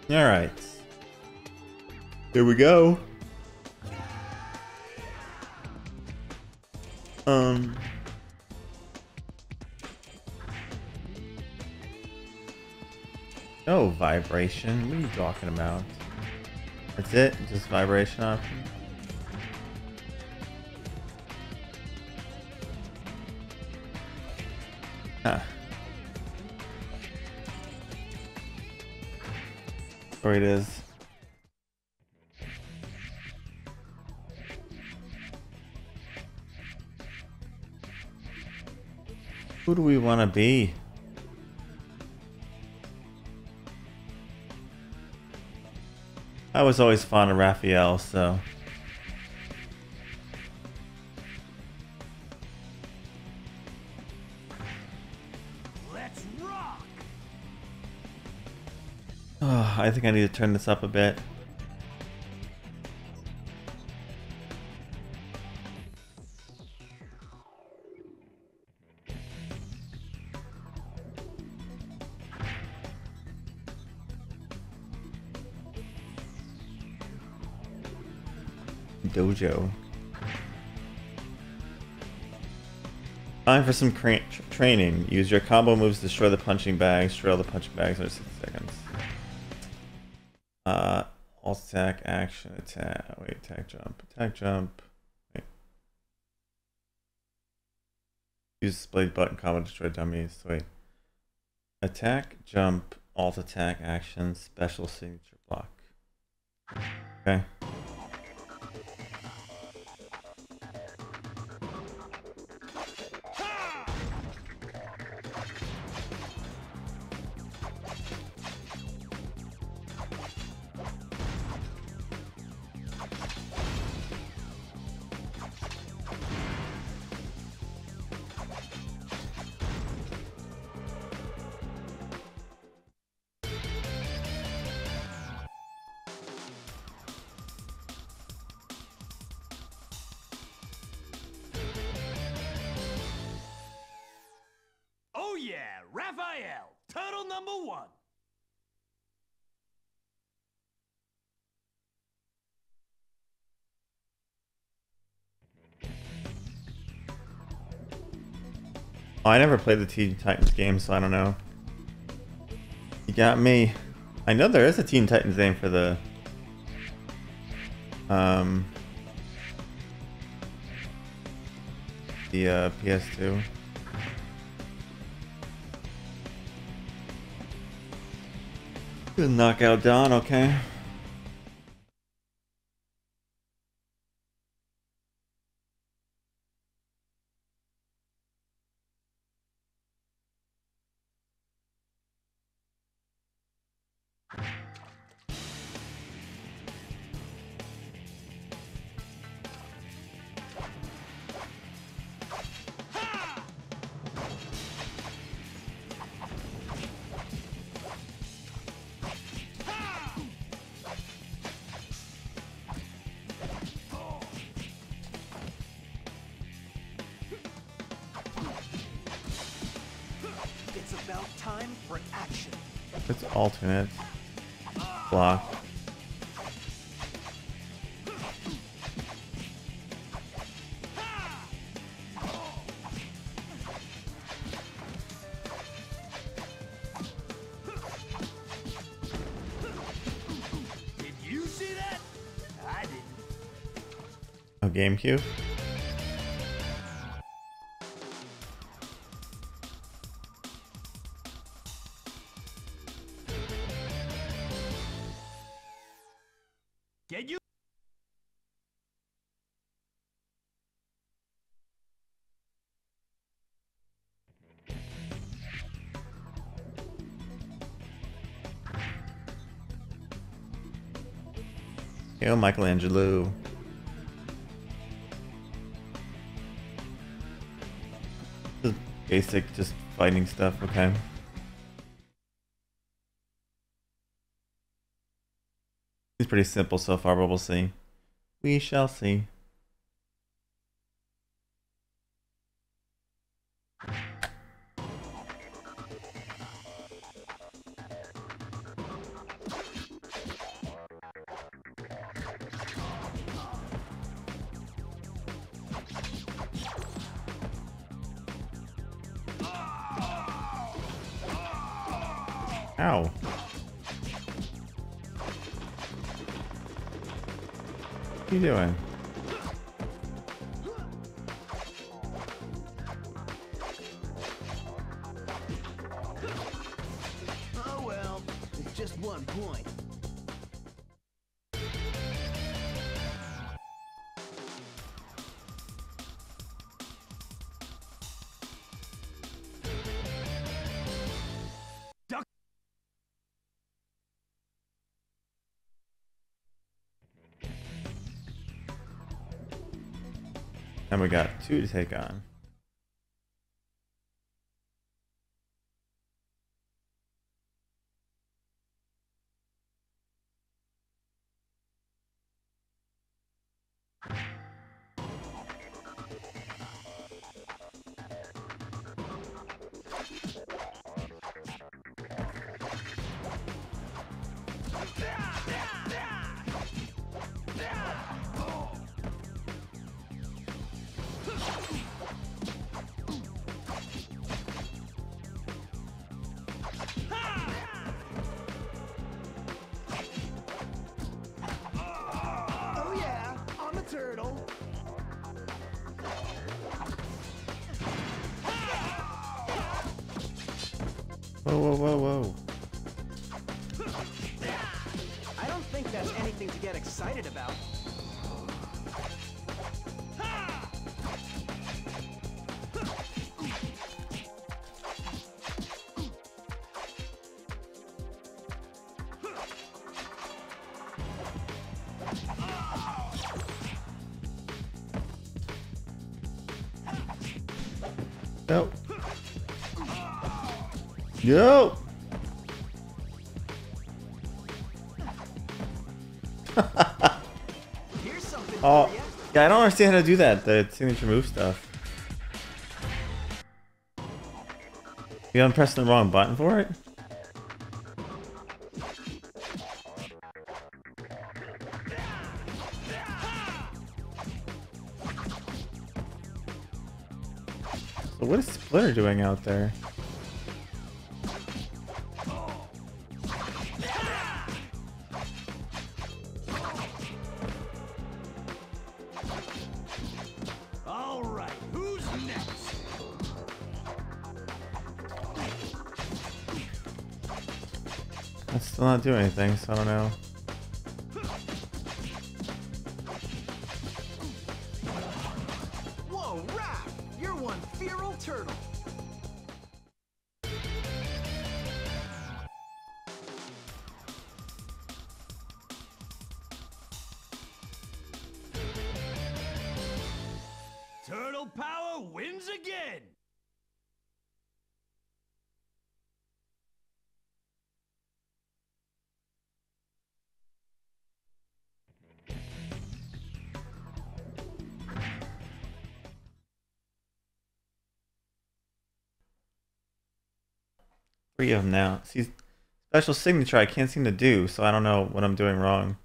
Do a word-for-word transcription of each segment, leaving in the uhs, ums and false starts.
Alright. Here we go. Um. No vibration. What are you talking about? That's it? Just vibration option? Huh. Where it is. Who do we want to be? I was always fond of Raphael, so... Let's rock! Oh, I think I need to turn this up a bit. Dojo. Time for some tra training. Use your combo moves to destroy the punching bags. Trail the punching bags for six seconds. Uh, alt attack, action, attack. Wait, attack, jump, attack, jump. Wait. Use split button combo to destroy dummies. Wait. Attack, jump, alt attack, action, special signature block. Okay. Oh yeah, Raphael, turtle number one. Oh, I never played the Teen Titans game, so I don't know. You got me. I know there is a Teen Titans game for the... Um... The uh, P S two. Good knockout Don, okay. It's about time for action. It's alternate. Block. Did you see that? I didn't. Oh, GameCube? Get you? Yo, Michelangelo. Just basic, just fighting stuff, okay. It's pretty simple so far, but we'll see. We shall see. Ow. What are you doing? Oh well, it's just one point. And we got two to take on. Oh yeah, I'm a turtle. Whoa, whoa, whoa, whoa. I don't think that's anything to get excited about. Nope. Yo! Here's something Oh, for you. yeah, I don't understand how to do that, the signature move stuff. You I'm pressing the wrong button for it? So what is Splinter doing out there? All right, who's next? That's still not doing anything, so I don't know. Whoa, Raph! You're one feral turtle. Turtle power wins again. Three of them now. See, special signature I can't seem to do, so I don't know what I'm doing wrong.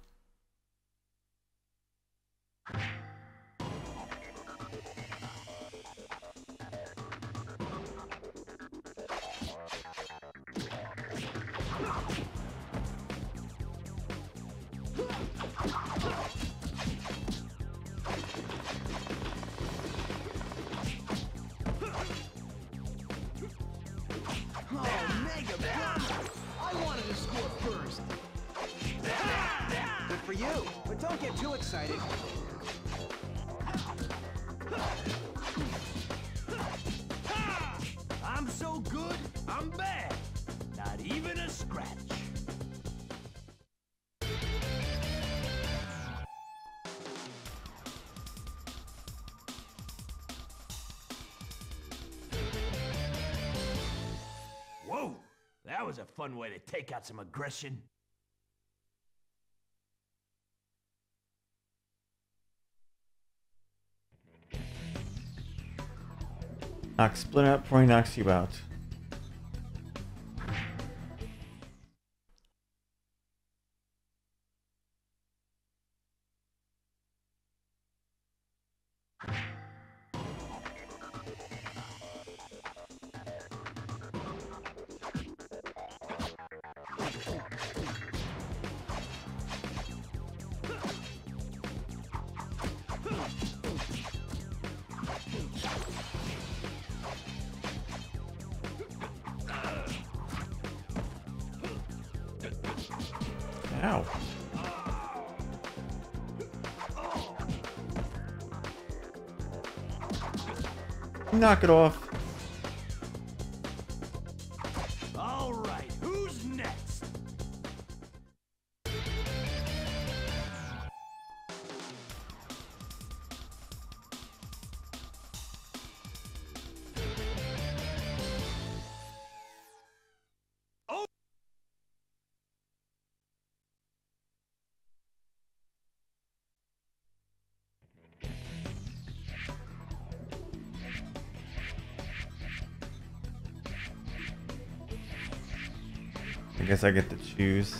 Oh, mega blunder! I wanted to score first. Good for you, but don't get too excited. I'm so good, I'm bad. Not even a scratch. Whoa, that was a fun way to take out some aggression. Knock Splinter out before he knocks you out. Ow. Knock it off. All right, who's next? I guess I get to choose.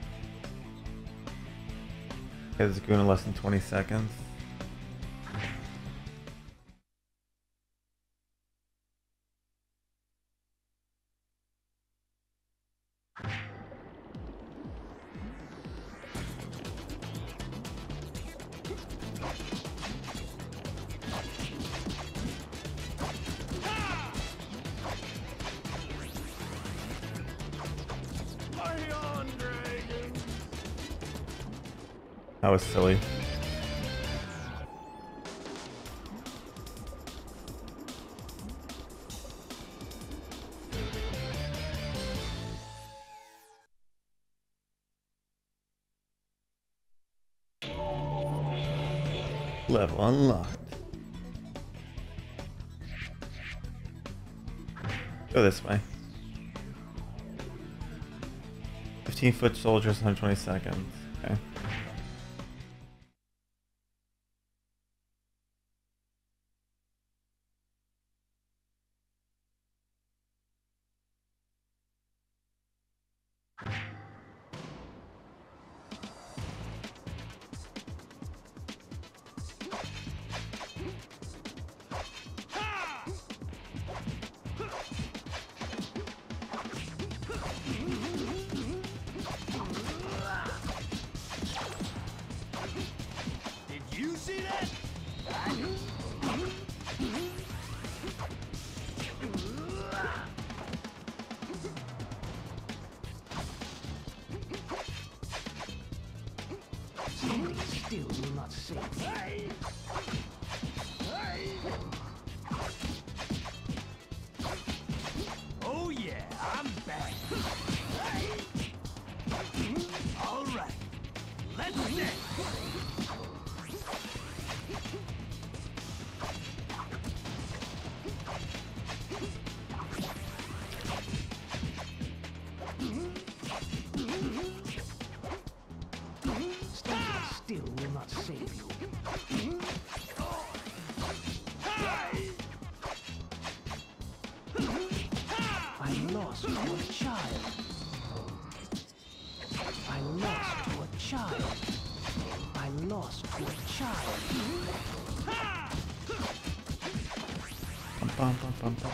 Because it's going in less than twenty seconds. That was silly. Level unlocked. Go this way. fifteen foot soldiers, one hundred twenty seconds. Okay. Did you see that? Standing still will not save me. Oh yeah, I'm back. All right, let's dance. Standing still will not save you. I lost to a child. I lost to a child. I lost to a child. Bum, bum, bum, bum, bum.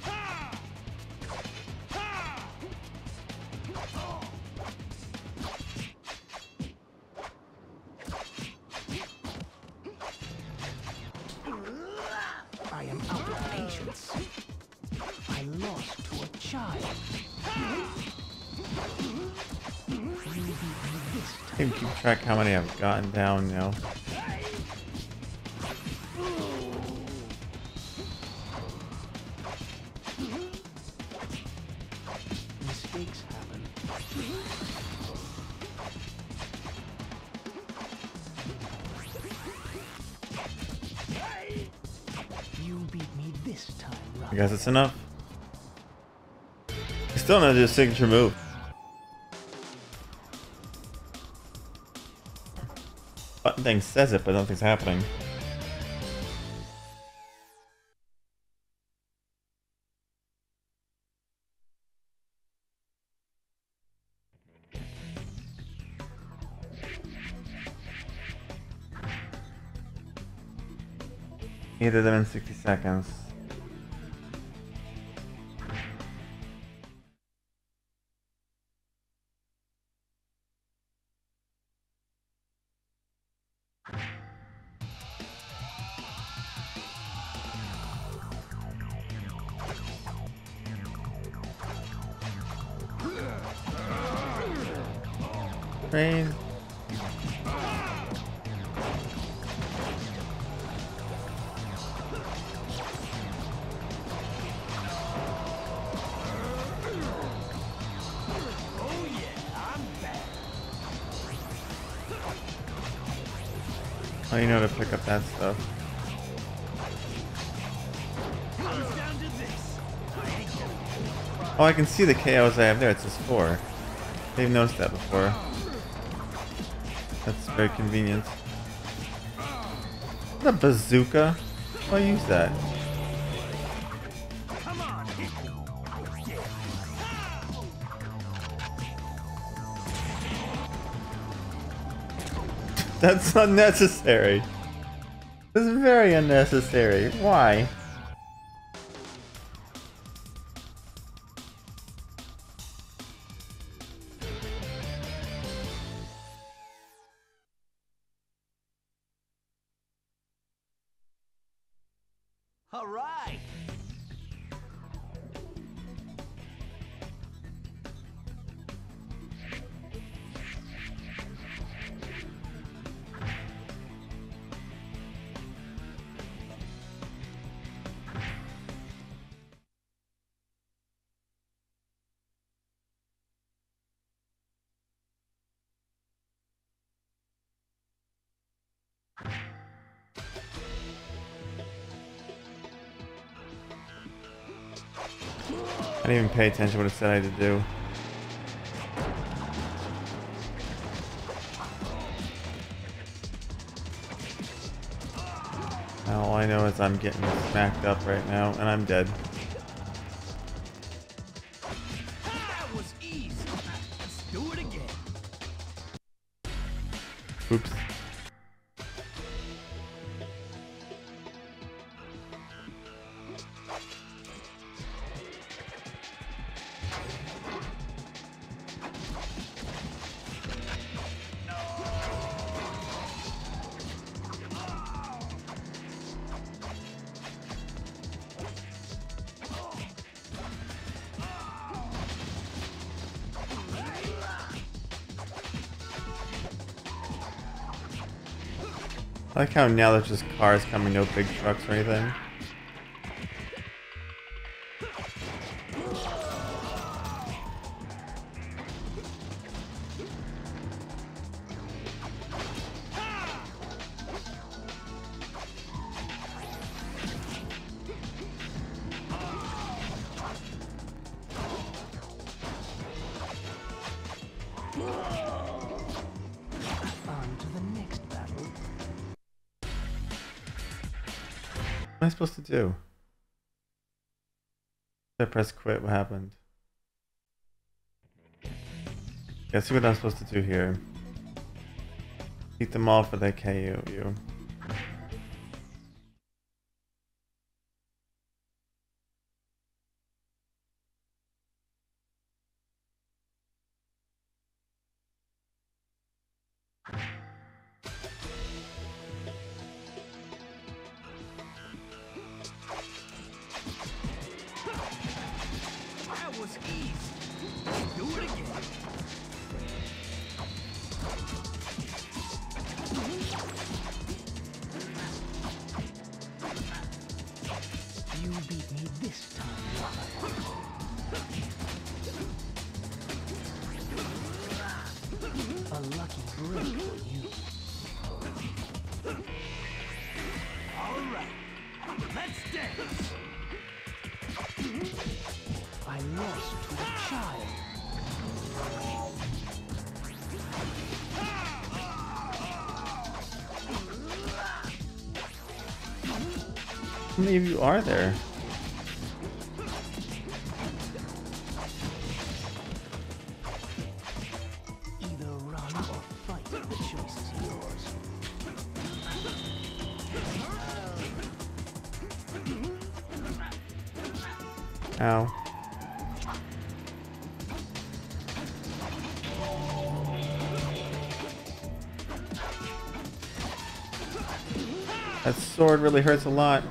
I am out of patience. I lost to a child. You beat me this I time. can keep track how many I've gotten down now. Mistakes happen. You beat me this time, I Rock. guess it's enough. I still know this signature move. Button thing says it, but nothing's happening. Either them in sixty seconds. Train. Oh, you know to pick up that stuff. Oh, I can see the K Os I have there. It's just four. They've noticed that before. That's very convenient. The bazooka? I'll use that. That's unnecessary. This is very unnecessary. Why? All right. I didn't even pay attention to what it said I had to do. Now all I know is I'm getting smacked up right now, and I'm dead. That was easy. Let's do it again. Oops. I like how now there's just cars coming, no big trucks or anything. On to the next battle. What am I supposed to do? I press quit, what happened? Yeah, see what I'm supposed to do here. Beat them all for the K O you. That was easy. Let's do it again. You beat me this time. A lucky break for you. All right, let's dance. I lost to a child. How many of you are there? Either run or fight. The choice is yours. Ow. That sword really hurts a lot.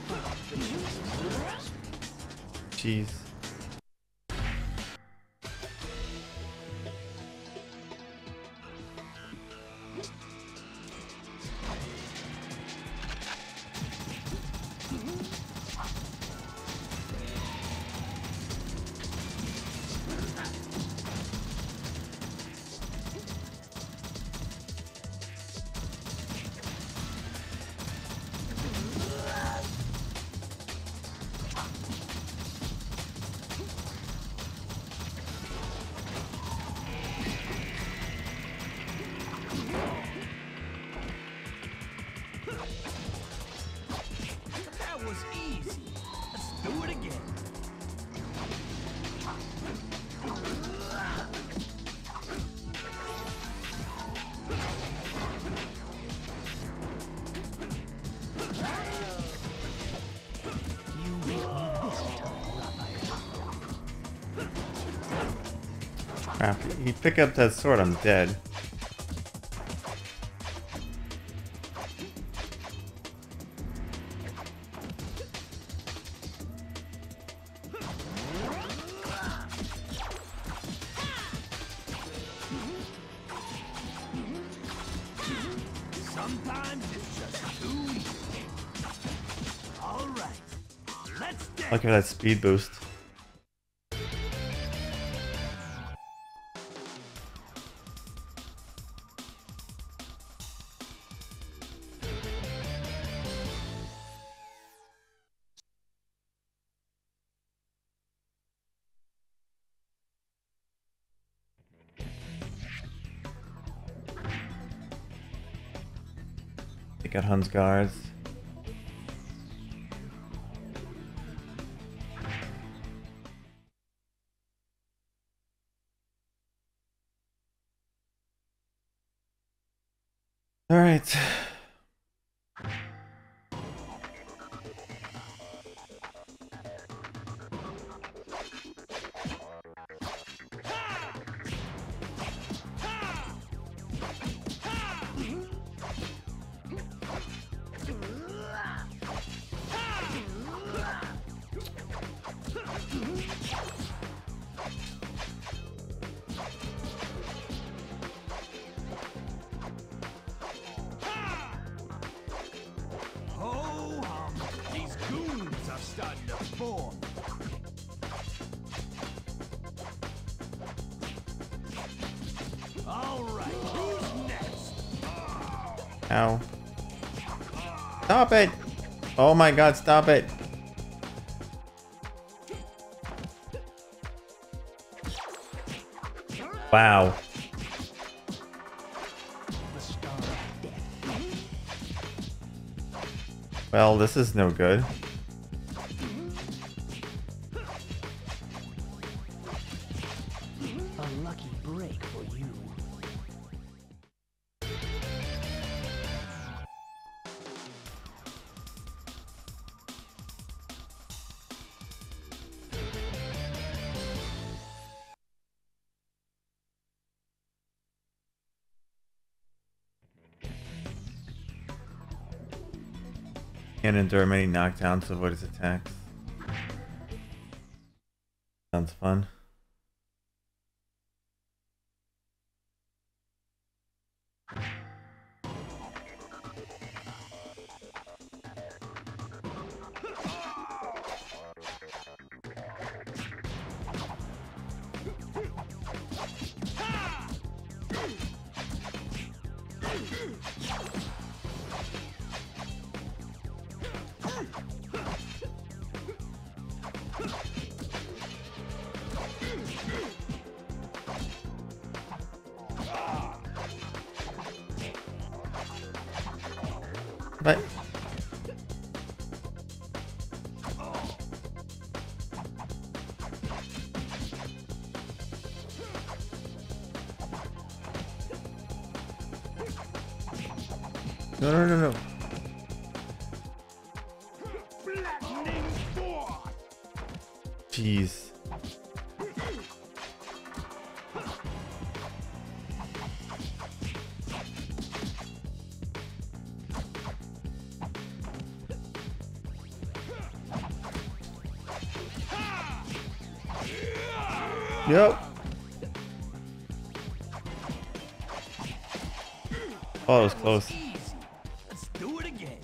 Jeez. Crap, he pick up that sword, I'm dead. Sometimes it's just too easy. All right, let's dance. Look at that speed boost. They got Hun's guards. All right. Ho hum, these goons are starting to form. All right, who's next? Ow. Stop it! Oh my god, stop it! Wow. The star of death. Well, this is no good. A lucky break for you. Can't endure many knockdowns to avoid his attacks. Sounds fun. But no, no, no, no. Jeez. Yep. Oh, it was close. Easy. Let's do it again.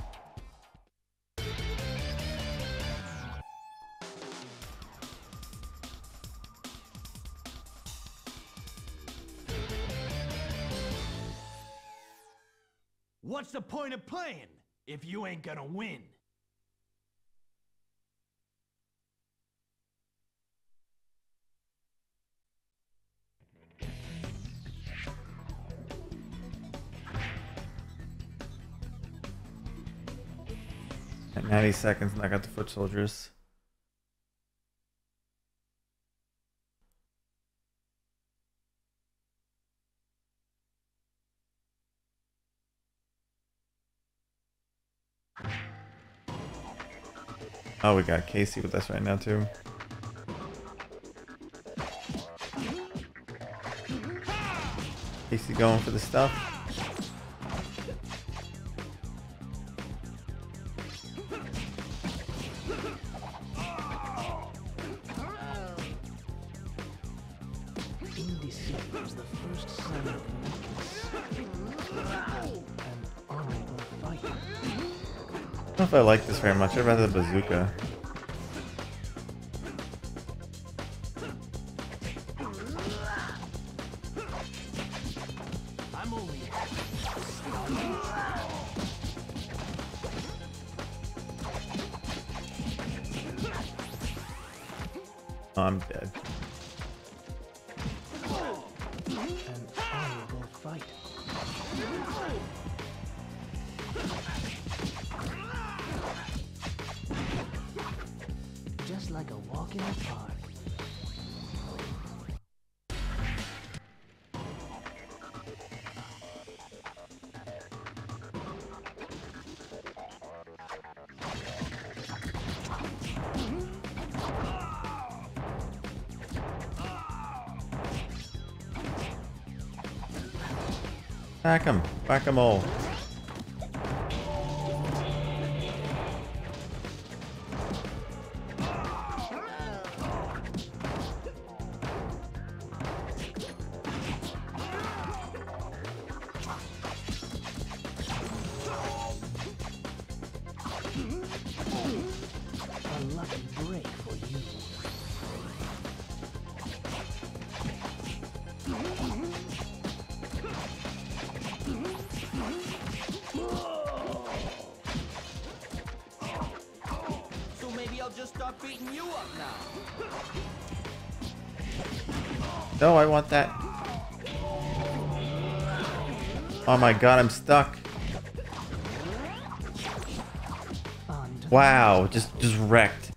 What's the point of playing if you ain't gonna win? At ninety seconds, and I got the foot soldiers. Oh, we got Casey with us right now too. Casey going for the stuff. Indeceit was the first sign of weakness. An honorable fight. I don't know if I like this very much. I'd rather the bazooka. I'm only Oh, I'm dead. an honorable fight. Just like a walk in the park. Whack him. Whack 'em all. A lucky break for you. So maybe I'll just start beating you up now. No, I want that. Oh my god, I'm stuck. On to Wow, just just wrecked.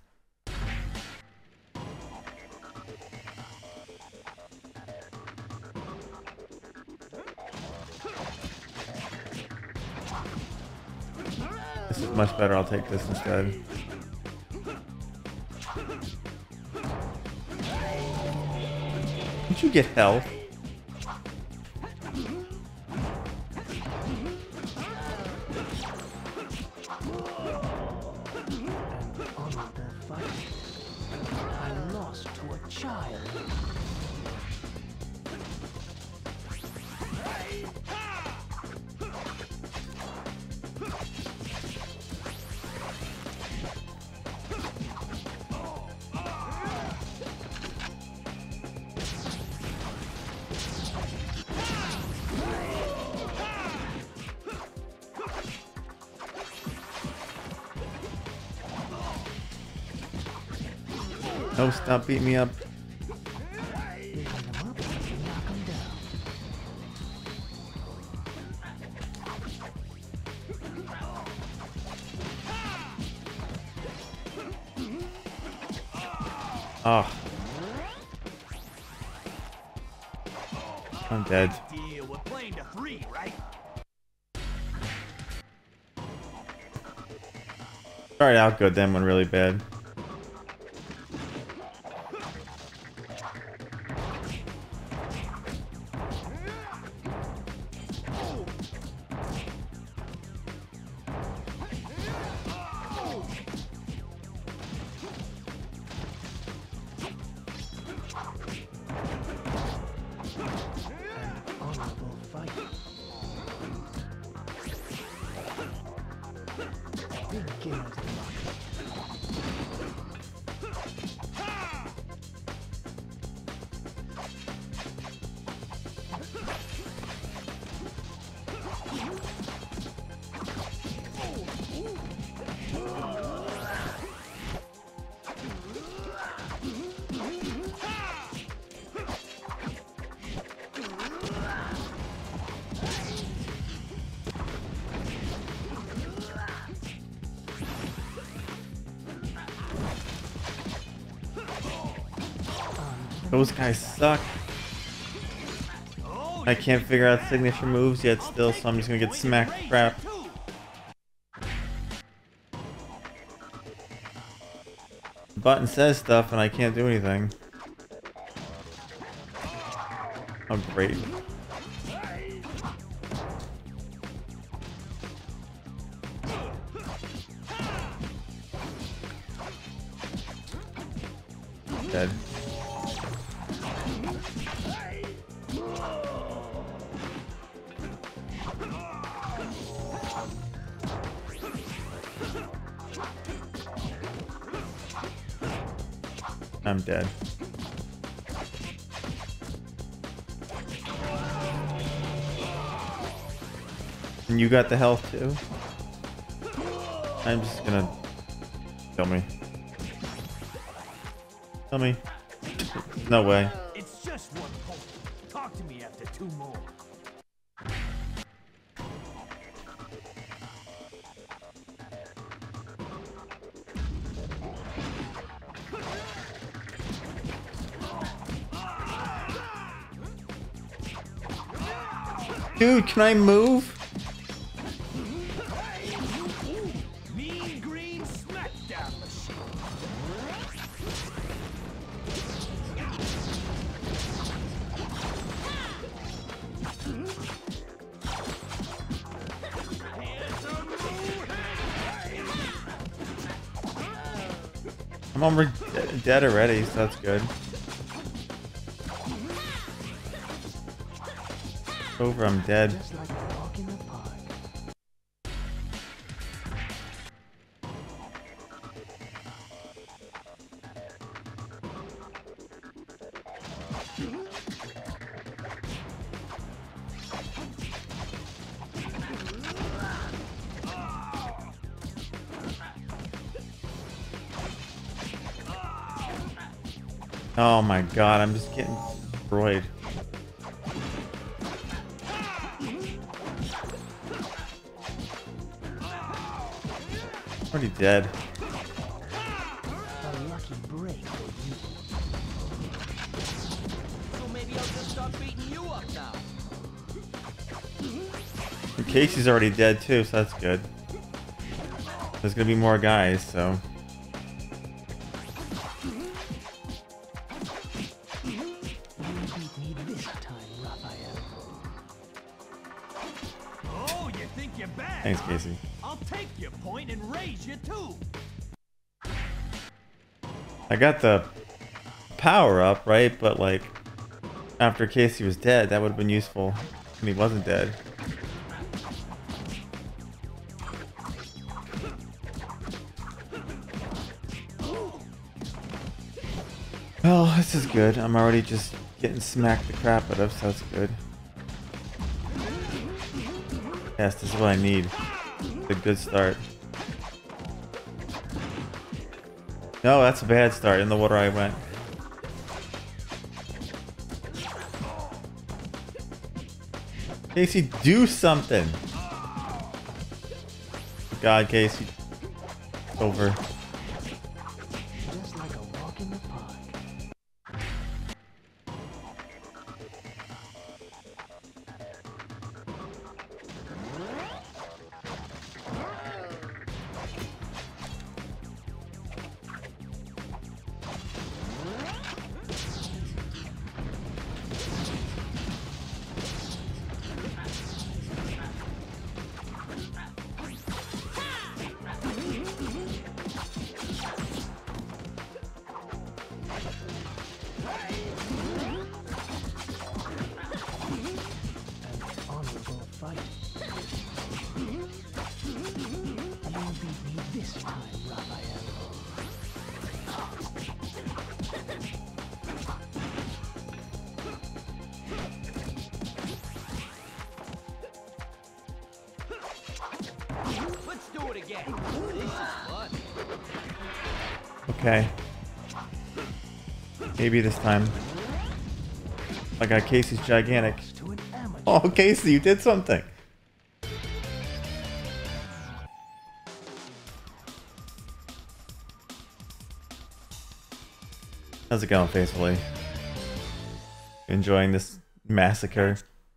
This is much better. I'll take this instead. Did you get health? an honorable fight. I lost to a child. No, stop beating me up. Picking them up, knock them down. Oh. I'm dead. Deal, we're playing to three, right? Started out good, then went really bad. Honorable fight. Beginner's luck. Those guys suck. I can't figure out signature moves yet still, so I'm just gonna get smacked crap. The button says stuff and I can't do anything. Oh great. Dead. I'm dead. And you got the health too? I'm just gonna... Kill me. Kill me. No way. It's just one point. Talk to me after two more. Dude, can I move? Mean green smackdown machine. I'm already dead already, so that's good. Over, I'm dead. Just like a walk in the park. Oh my god, I'm just getting destroyed. Already dead. A lucky break for you. So maybe I'll just start beating you up now. And Casey's already dead too, so that's good. There's gonna be more guys, so. You beat me this time, Raphael. Oh, you think you're bad? Thanks, huh? Casey. I'll take your point and raise you too. I got the power up, right? But like, after Casey was dead, that would have been useful. And he wasn't dead. Well, this is good. I'm already just getting smacked the crap out of, so that's good. Yes, this is what I need. It's a good start. No, that's a bad start. In the water I went. Casey, do something! God, Casey. Over. Just like a walk in the park. Honorable fight. You beat me this time, Raphael. Let's do it again. This is fun. Okay. Maybe this time. I got Casey's gigantic. To an amateur. Oh, Casey, you did something. How's it going, faithfully? Enjoying this massacre?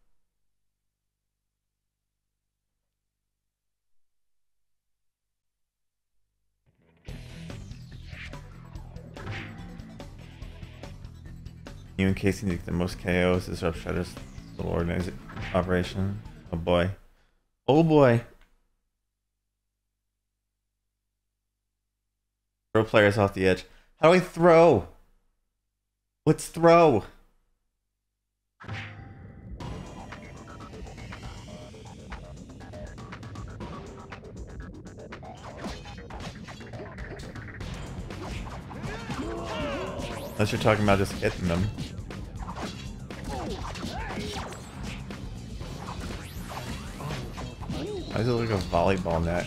You and Casey need the most K Os to disrupt Shredder's little organize operation. Oh boy. Oh boy. Throw players off the edge. How do I throw? Let's throw. Unless you're talking about just hitting them. Why does it look like a volleyball net?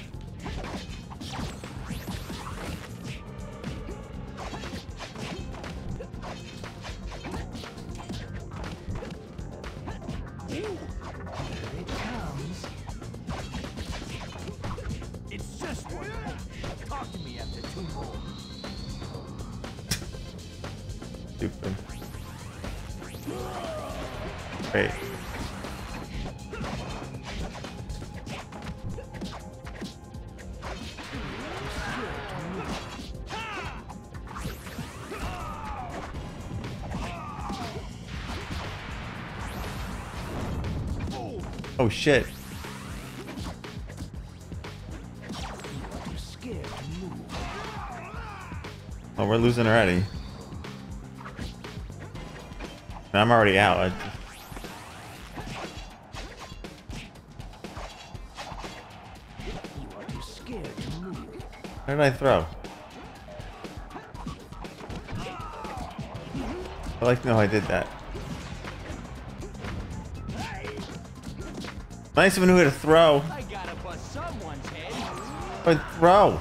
It's just one punch. Talk to me after two more. Stupid. Wait. Oh shit. Oh, we're losing already. I'm already out. I just... Where did I throw? I'd like to know how I did that. Nice of who to throw. I gotta bust someone's head. But throw.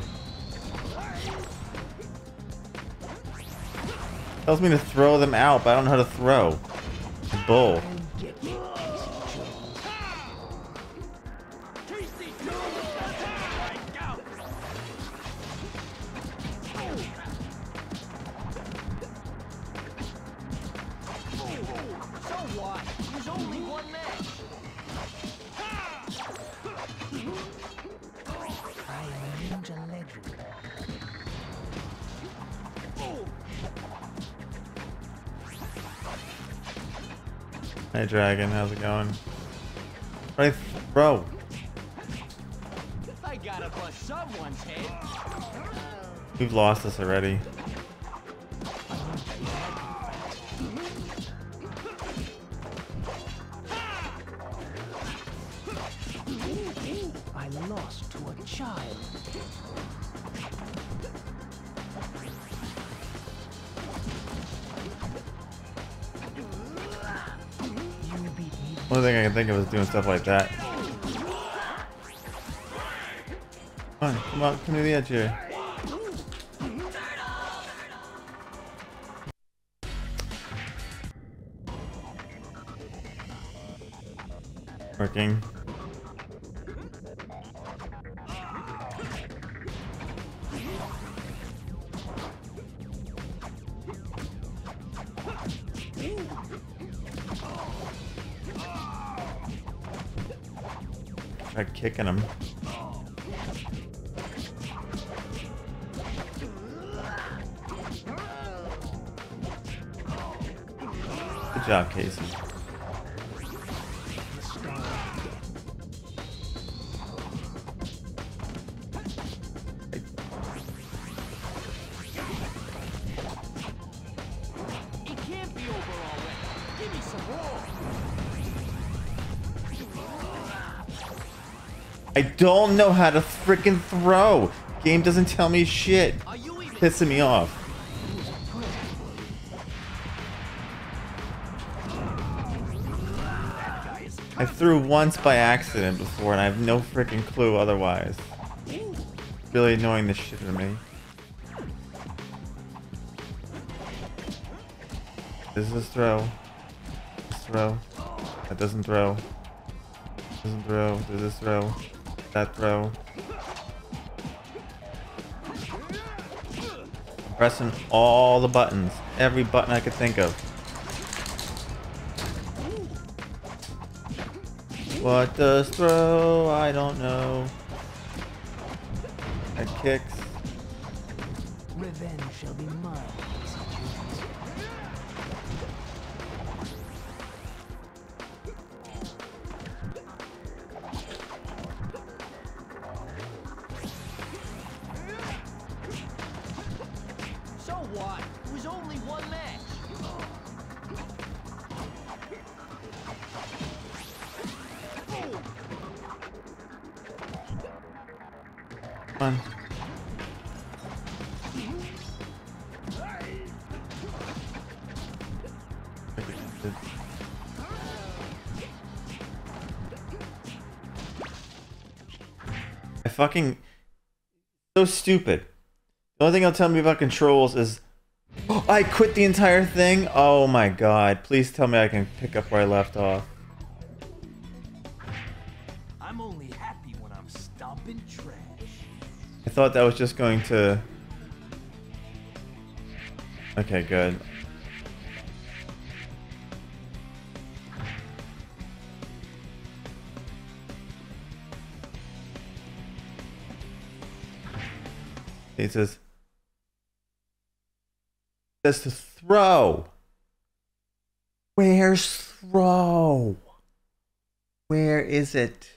Tells me to throw them out, but I don't know how to throw. Bull. So what? There's only one match. I am a ninja legend. Hey Dragon, how's it going? Right, bro. I gotta bust someone's head. We've lost this already. I lost to a child. You beat me. Only thing I can think of is doing stuff like that. Come on, come on, come to the edge here. Working. Try kicking him. Good job, Casey. It can't be over already. Give me some more. I don't know how to freaking throw. Game doesn't tell me shit. Are you even Pissing me off. I threw once by accident before and I have no freaking clue otherwise. Really annoying the shit out of me. This is throw. This throw. That doesn't throw. Doesn't throw. There's this throw. That throw. I'm pressing all the buttons. Every button I could think of. What does throw? I don't know. That kicks. Revenge shall be mine. So what? It was only one match. Come on. I fucking so stupid. The only thing it'll tell me about controls is oh, I quit the entire thing. Oh my god! Please tell me I can pick up where I left off. I'm only happy when I'm stomping trash. I thought that was just going to. Okay, good. It says, it says to throw. Where's throw? Where is it?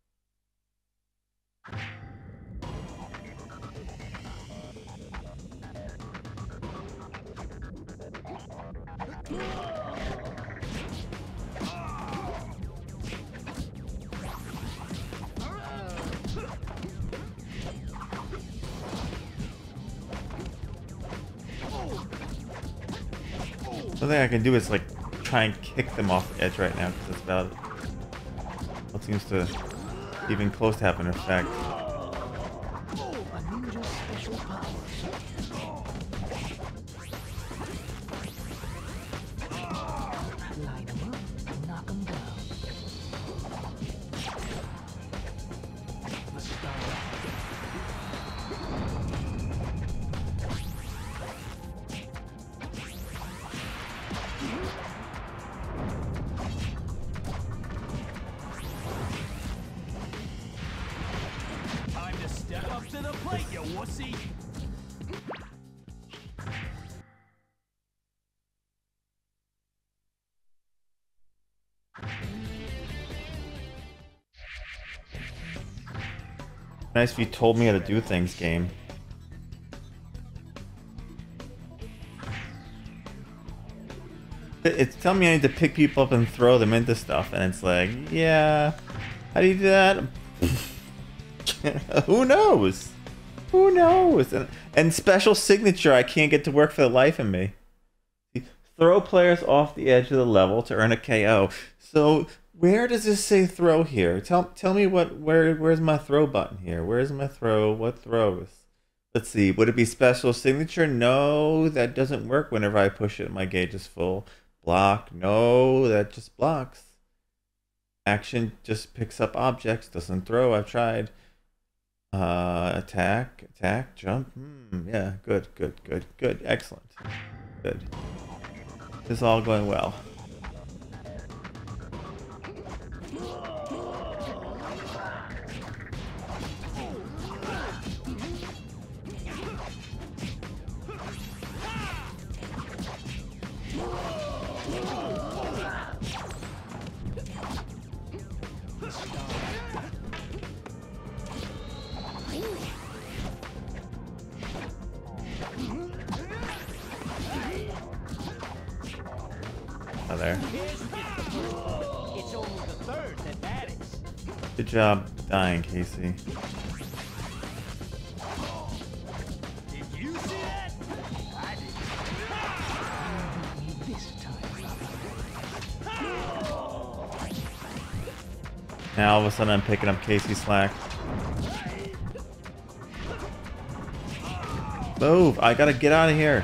The thing I can do is like try and kick them off the edge right now because that's about what seems to even close to have an effect. A ninja's special powers. Line 'em up, knock 'em down. The star. Time to step up to the plate, you wussy. Nice if you told me how to do things, game. It's telling me I need to pick people up and throw them into stuff, and it's like, yeah, how do you do that? Who knows? Who knows? And, and special signature I can't get to work for the life of me. Throw players off the edge of the level to earn a K O. So where does this say throw here? Tell tell me what where where's my throw button here? Where's my throw? What throws? Let's see. Would it be special signature? No, that doesn't work whenever I push it. My gauge is full. Block? No, that just blocks. Action just picks up objects, doesn't throw. I've tried. Uh, attack, attack, jump. Hmm, yeah, good, good, good, good, excellent. Good. This is all going well. Oh, there. It's only the third that matters. Good job dying, Casey. Did you see that? I did. This time. Now all of a sudden I'm picking up Casey's slack. Move! I gotta get out of here.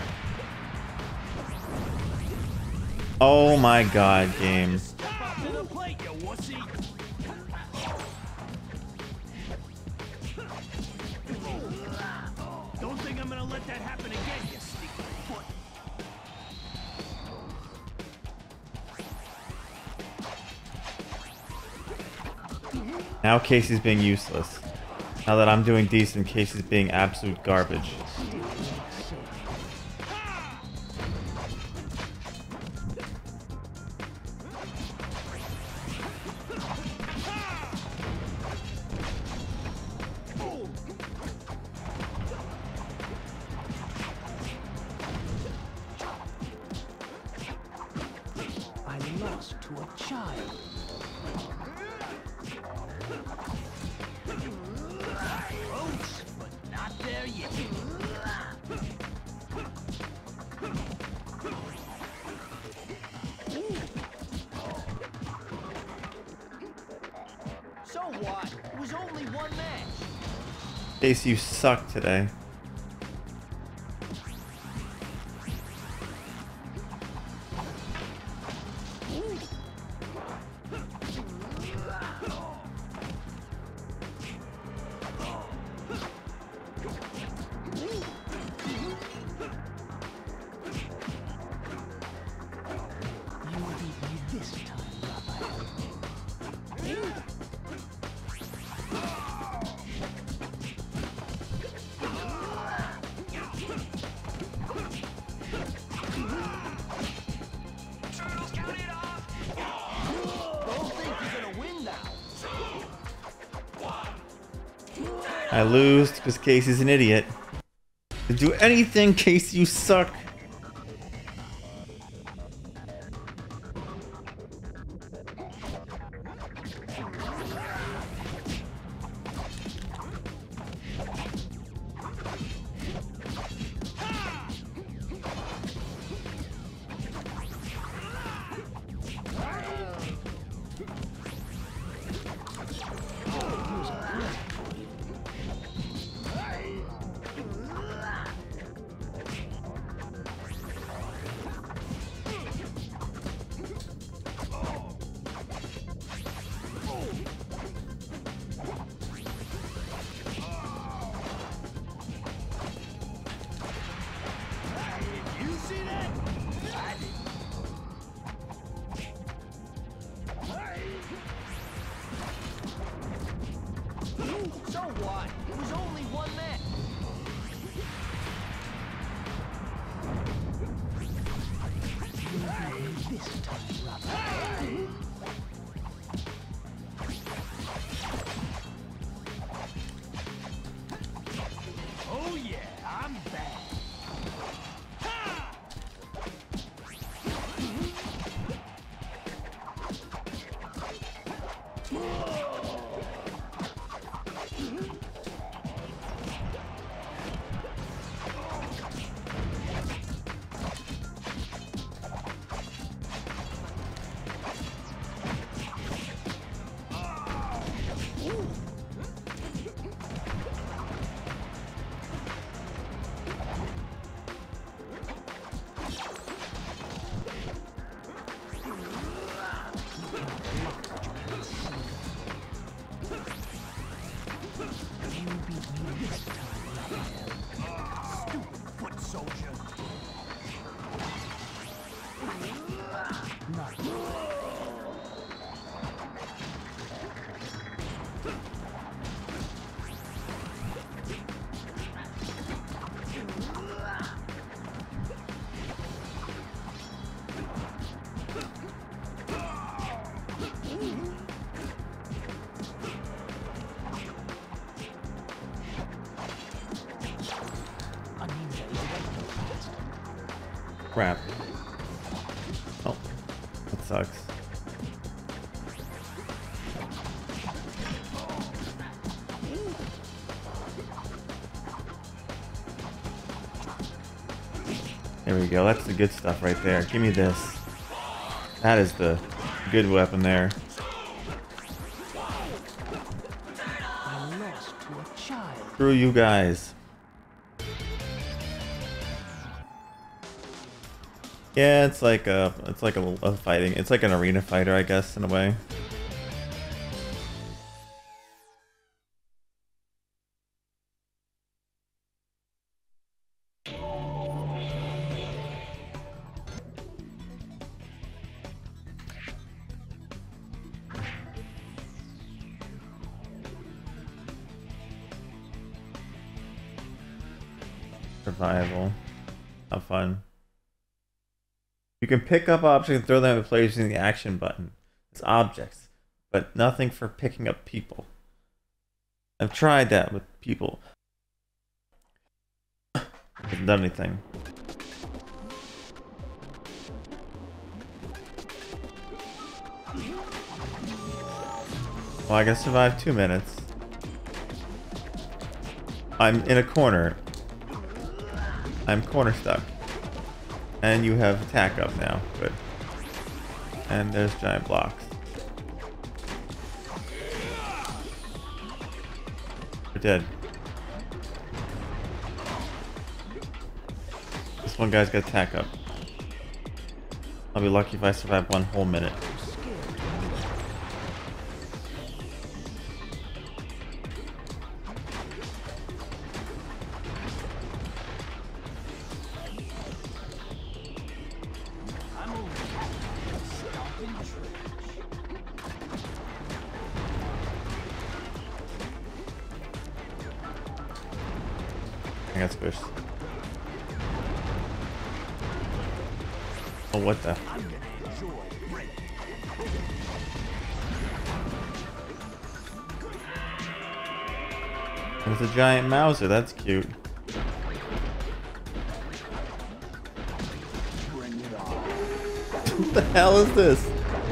Oh my god, game. Step up to the plate, you wussy. Don't think I'm gonna let that happen again, you sneaky foot. Now Casey's being useless. Now that I'm doing decent, Casey's being absolute garbage. I lost to a child. Gross, but what? It was only one match. Casey, you suck today. I lose because Casey's an idiot. To do anything, Casey, you suck. So what? It was only one match. This time, Robert. Oh yeah, I'm back. Crap. Oh, that sucks. There we go. That's the good stuff right there. Give me this. That is the good weapon there. I lost to a child. Screw you guys. Yeah, it's like a, it's like a, a fighting. It's like an arena fighter, I guess, in a way. Survival. Have fun. You can pick up objects and throw them at players using the action button. It's objects, but nothing for picking up people. I've tried that with people. It hasn't done anything. Well, I can survive two minutes. I'm in a corner. I'm corner stuck. And you have attack up now. Good. And there's giant blocks. did. This one guy's got attack up. I'll be lucky if I survive one whole minute. I got squished. Oh, what the? There's a giant Mauser, that's cute. What the hell is this?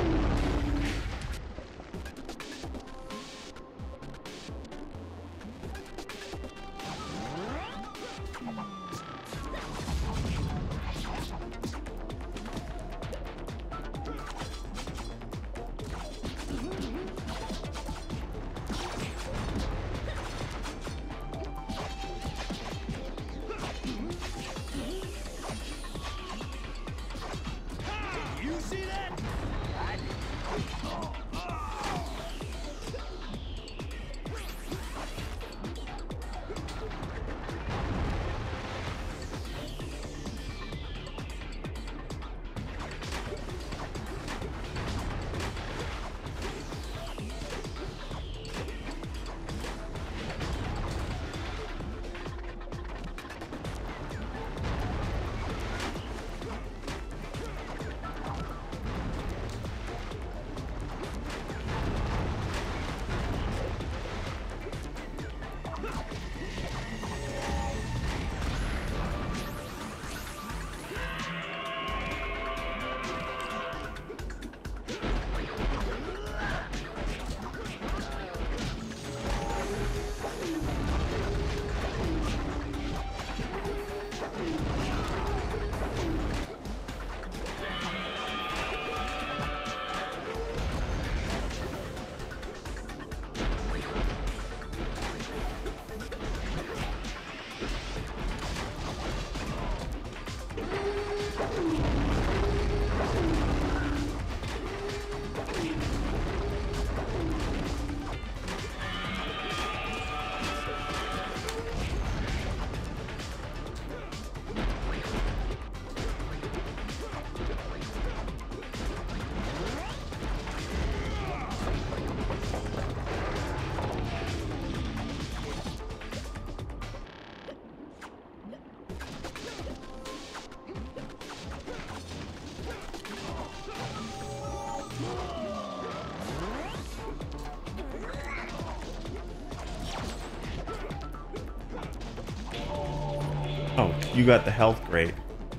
Oh, you got the health, great.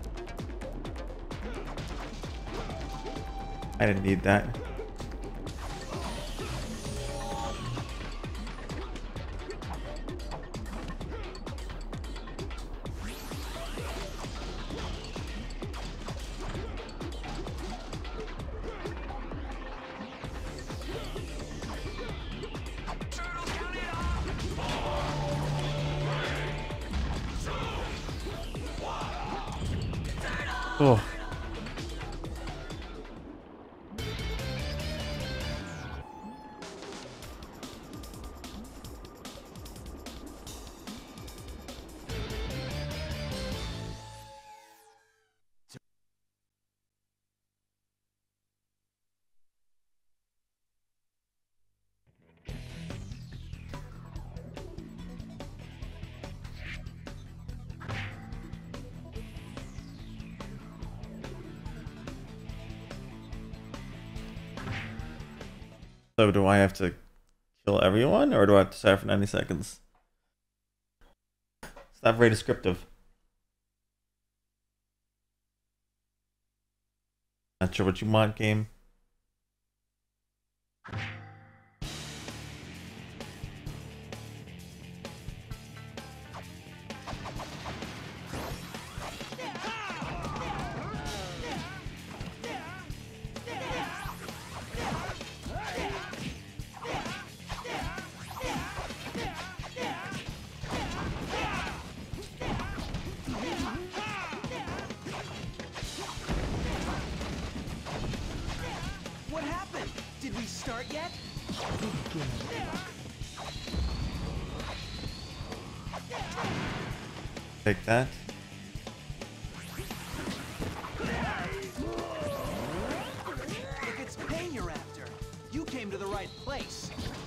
I didn't need that. Oh. So do I have to kill everyone, or do I have to start for ninety seconds? It's not very descriptive. Not sure what you want, game. Take that. If it's pain you're after, you came to the right place.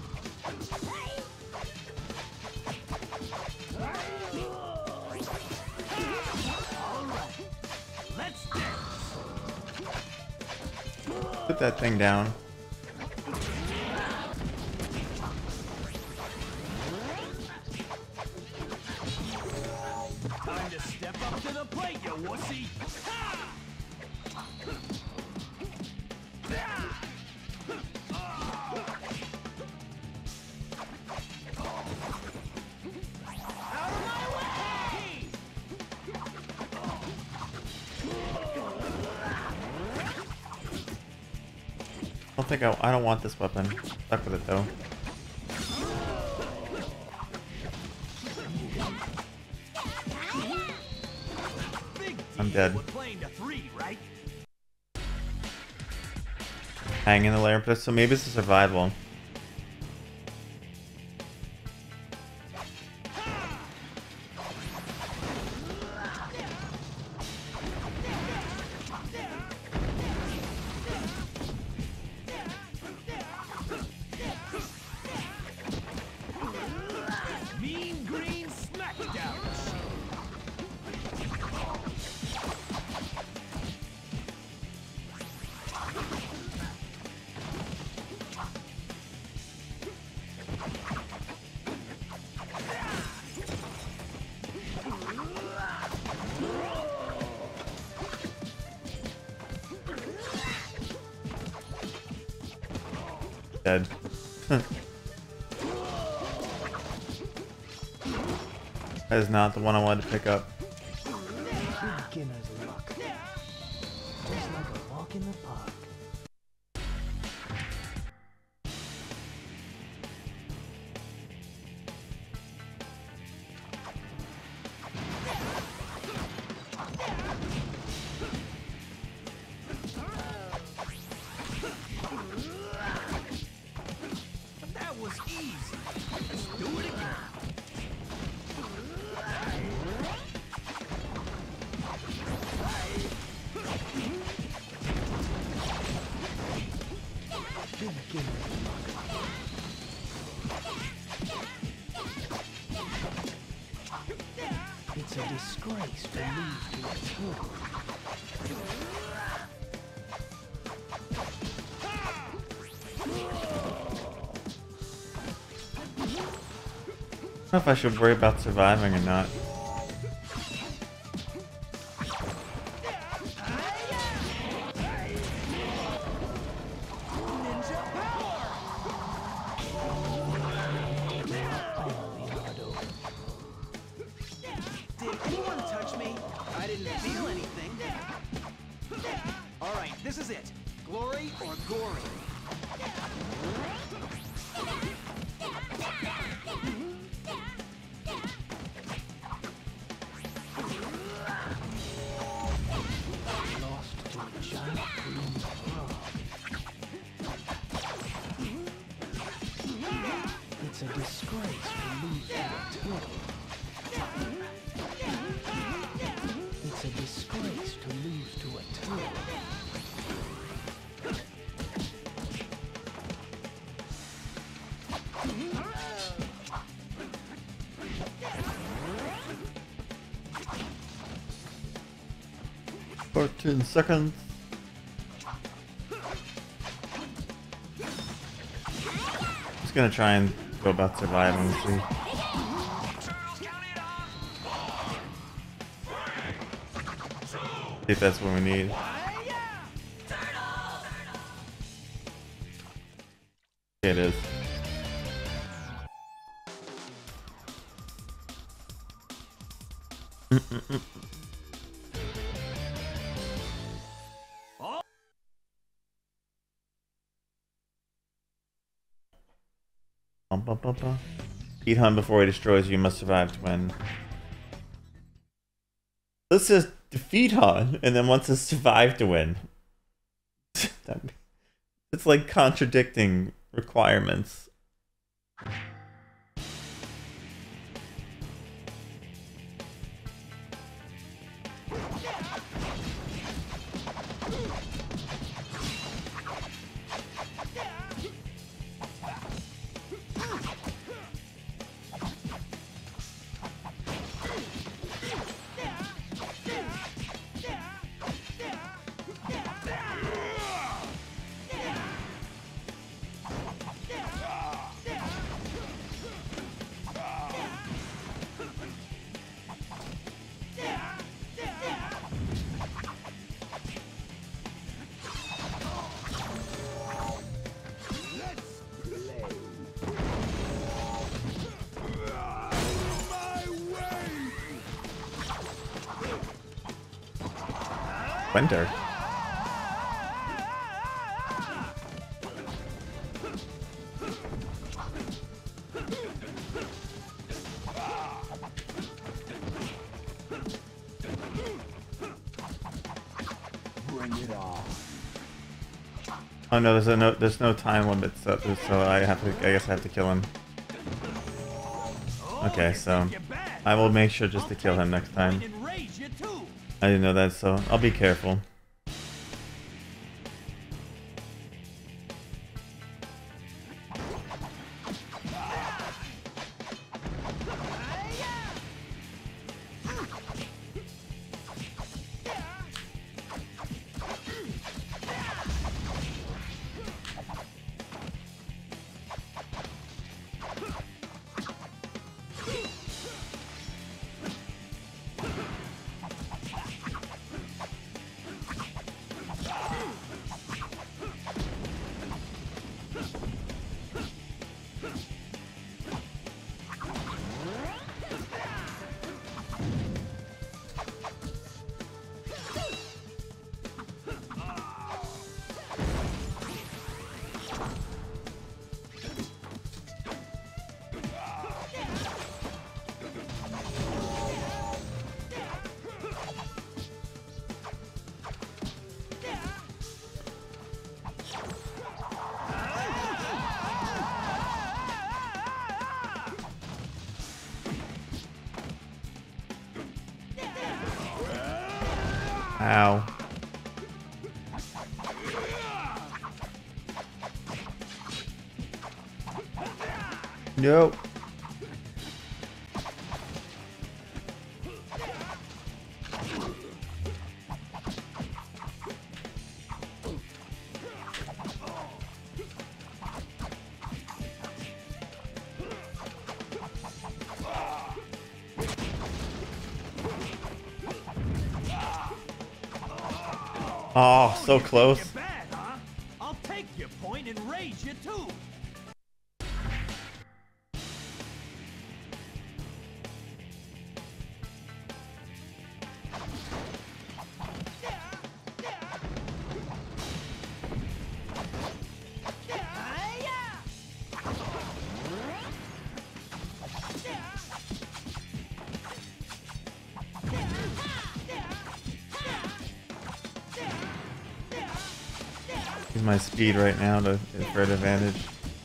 Let's dance. Put that thing down. Time to step up to the plate, you wussy. Out of my way! I don't think I, I don't want this weapon. Stuck with it though. I'm dead. We're playing to three, right? Hang in the layer, so maybe it's a survival. Mean green smackdown machine. Dead. That is not the one I wanted to pick up. Beginner's luck. Just like a walk in the park. That was easy. Let's do it again. Beginner's luck. It's a disgrace to lose to a turtle. I don't know if I should worry about surviving or not. Ninja power! Did anyone touch me? I didn't feel anything. All right, this is it. Glory or gory? Lost to a giant green frog. It's a disgrace to lose to a turtle. It's a disgrace to lose to a turtle. fourteen seconds. Just gonna try and go about surviving. See. See if that's what we need. It is. Mm-mm-mm. Bum, bum, bum, bum. Eat Hunt before he destroys you must survive to win. This says defeat Han and then wants to survive to win. It's like contradicting requirements. Winter. Bring it on. Oh no, there's a no, there's no time limit, so, so I have to. I guess I have to kill him. Okay, so I will make sure just to kill him next time. I didn't know that, so I'll be careful. Ow. Nope. Oh, so close. Bad, huh? I'll take your point and raise you too. Use my speed right now to for an advantage.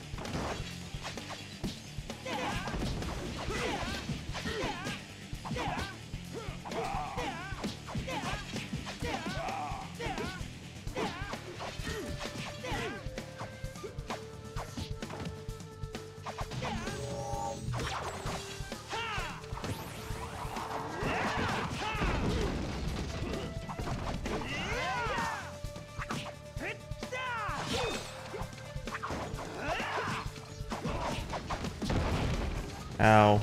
Ow.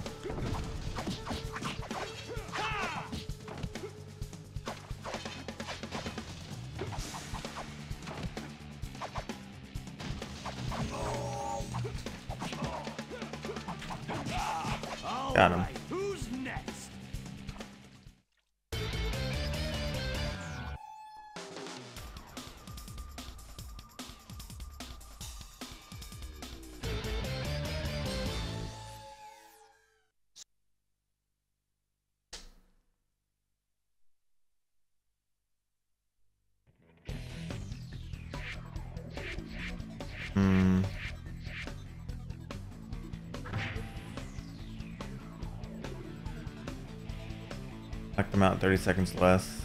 Got him. Who's next? Hmm. Knock them out in thirty seconds less.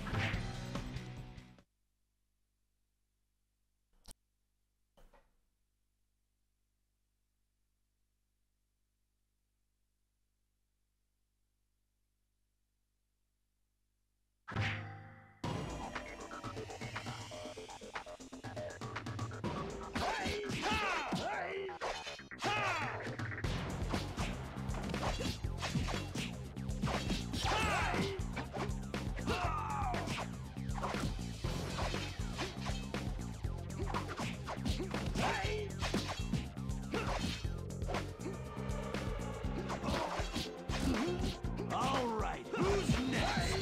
All right, who's next?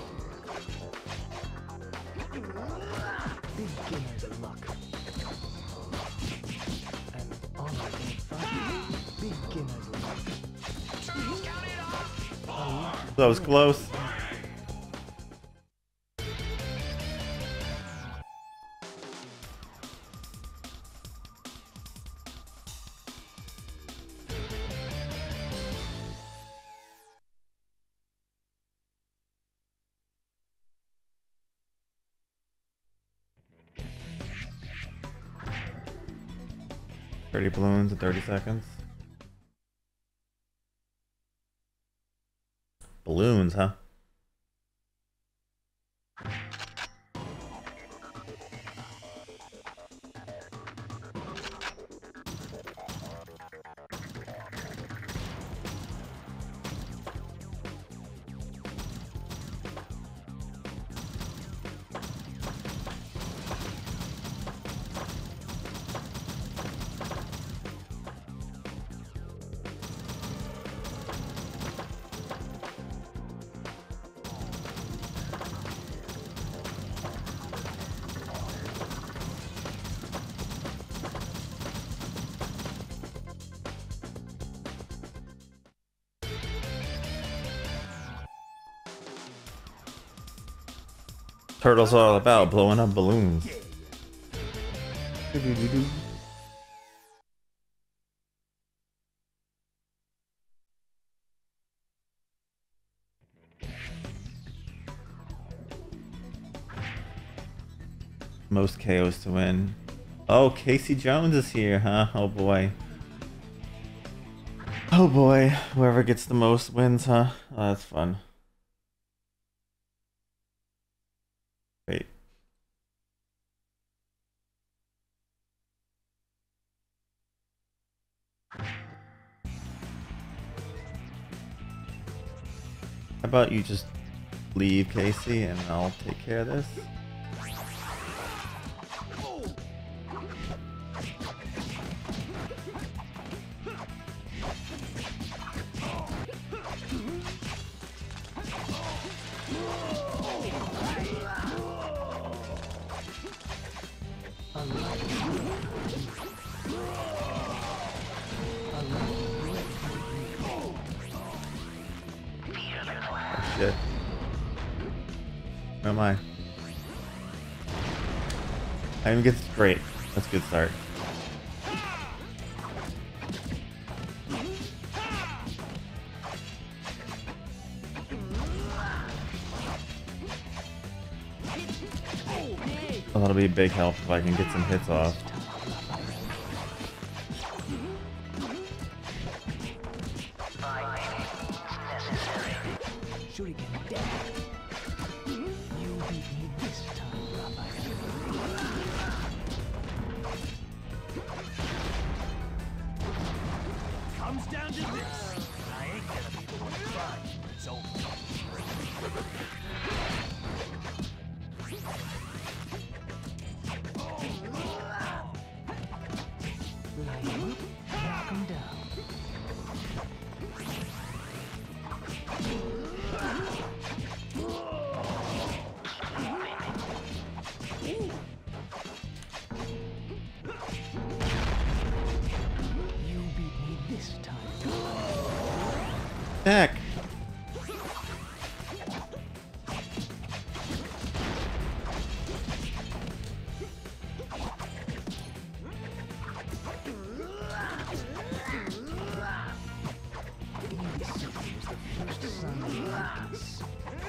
Beginner's luck. And all I can find beginner's luck. Count it off. That was close. thirty balloons in thirty seconds. Balloons, huh? Turtles are all about blowing up balloons. Most K Os to win. Oh, Casey Jones is here, huh? Oh boy. Oh boy. Whoever gets the most wins, huh? Oh, that's fun. Wait. How about you just leave, Casey, and I'll take care of this? Shit. Where am I? I even get great. That's a good start. Oh, that'll be a big help if I can get some hits off. Shuriken dead. You beat me this time, Raphael. Comes down to this. I ain't gonna be the one to cry. It's over. Light him up, knock him down. You beat me this time. Heck. This was the first sign of weakness.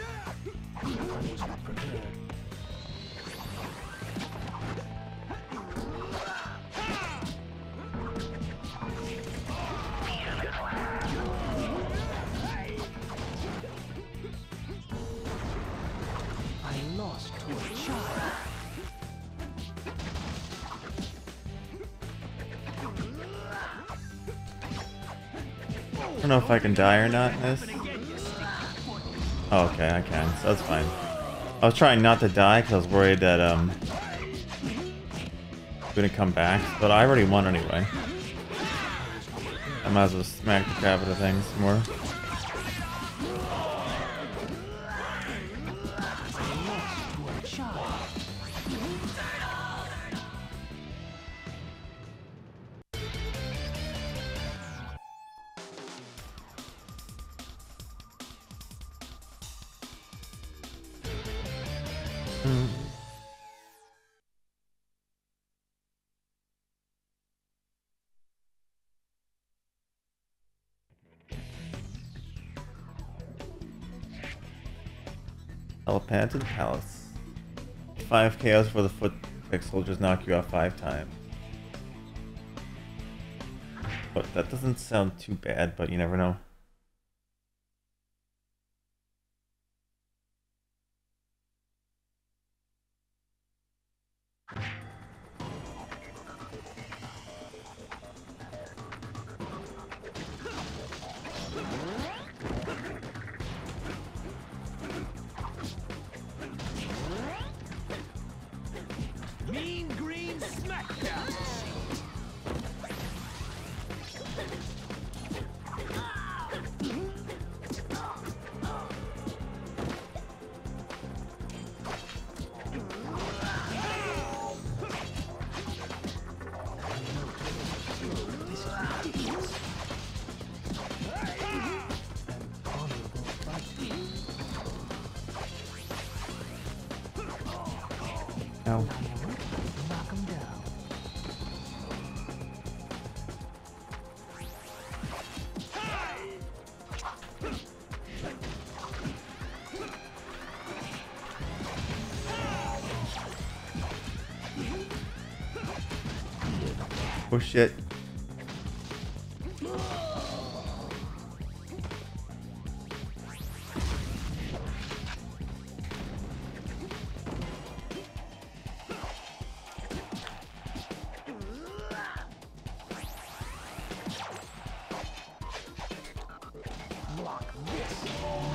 don't know if I can die or not in this. Oh, okay, I can, so that's fine. I was trying not to die because I was worried that um I'm gonna come back, but I already won anyway. I might as well smack the crap out of things more. Mm. Telepanted Palace. Five K Os for the foot pick soldiers knock you out five times. But that doesn't sound too bad, but you never know. Mean green smackdown. Ow. Knock him down. Oh shit. Block this.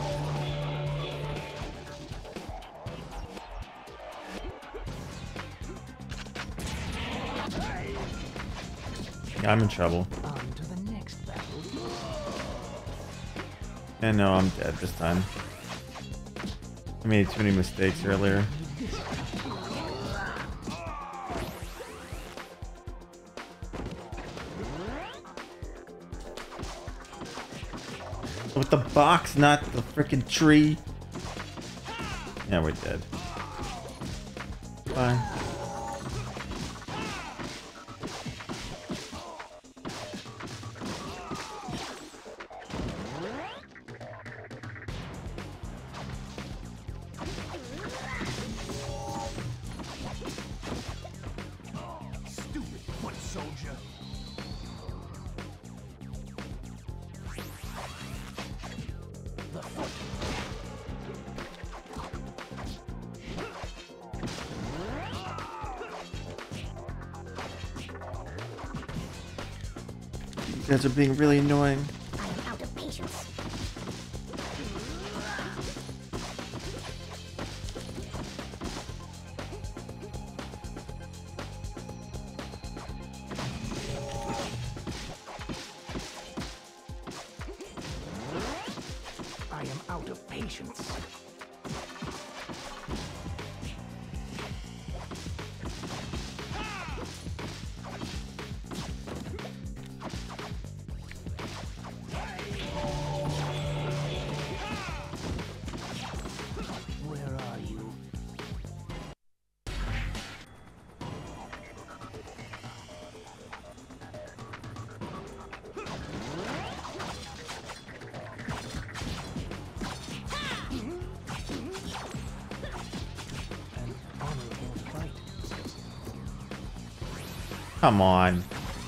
Yeah, I'm in trouble. On to the next battle. And no, I'm dead this time. I made too many mistakes earlier. With the box, not the freaking tree. Yeah, we're dead. Bye. Stupid foot soldier. The foot. You guys are being really annoying. I am out of patience. I am out of patience. Where are you? An honorable fight. Come on.